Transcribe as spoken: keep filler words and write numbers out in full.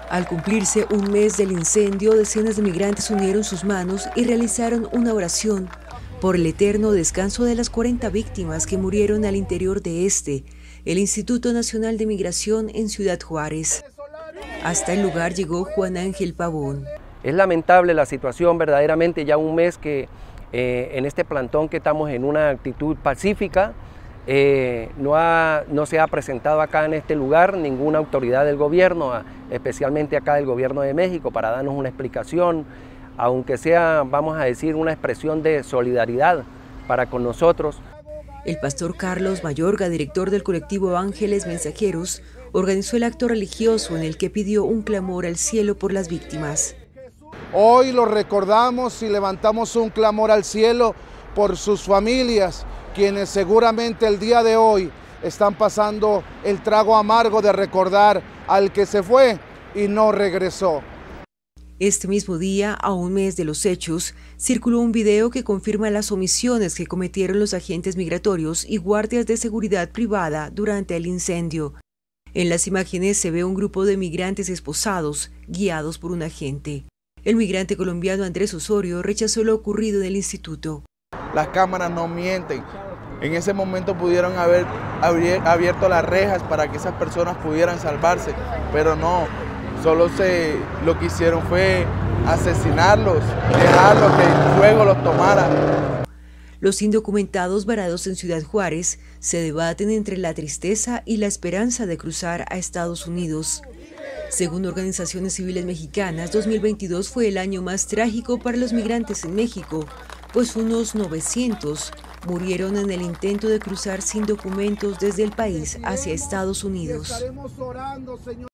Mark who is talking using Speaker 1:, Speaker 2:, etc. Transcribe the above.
Speaker 1: Al cumplirse un mes del incendio, decenas de migrantes unieron sus manos y realizaron una oración por el eterno descanso de las cuarenta víctimas que murieron al interior de este, el Instituto Nacional de Migración en Ciudad Juárez. Hasta el lugar llegó Juan Ángel Pavón.
Speaker 2: Es lamentable la situación, verdaderamente ya un mes que eh, en este plantón que estamos en una actitud pacífica, eh, no, ha, no se ha presentado acá en este lugar ninguna autoridad del gobierno, especialmente acá del gobierno de México, para darnos una explicación, aunque sea, vamos a decir, una expresión de solidaridad para con nosotros.
Speaker 1: El pastor Carlos Mayorga, director del colectivo Ángeles Mensajeros, organizó el acto religioso en el que pidió un clamor al cielo por las víctimas.
Speaker 3: Hoy lo recordamos y levantamos un clamor al cielo por sus familias, quienes seguramente el día de hoy están pasando el trago amargo de recordar al que se fue y no regresó.
Speaker 1: Este mismo día, a un mes de los hechos, circuló un video que confirma las omisiones que cometieron los agentes migratorios y guardias de seguridad privada durante el incendio. En las imágenes se ve un grupo de migrantes esposados, guiados por un agente. El migrante colombiano Andrés Osorio rechazó lo ocurrido en el instituto.
Speaker 4: Las cámaras no mienten. En ese momento pudieron haber abierto las rejas para que esas personas pudieran salvarse, pero no. Solo se, lo que hicieron fue asesinarlos, dejarlos que el fuego los tomara.
Speaker 1: Los indocumentados varados en Ciudad Juárez se debaten entre la tristeza y la esperanza de cruzar a Estados Unidos. Según organizaciones civiles mexicanas, dos mil veintidós fue el año más trágico para los migrantes en México, pues unos novecientos murieron en el intento de cruzar sin documentos desde el país hacia Estados Unidos.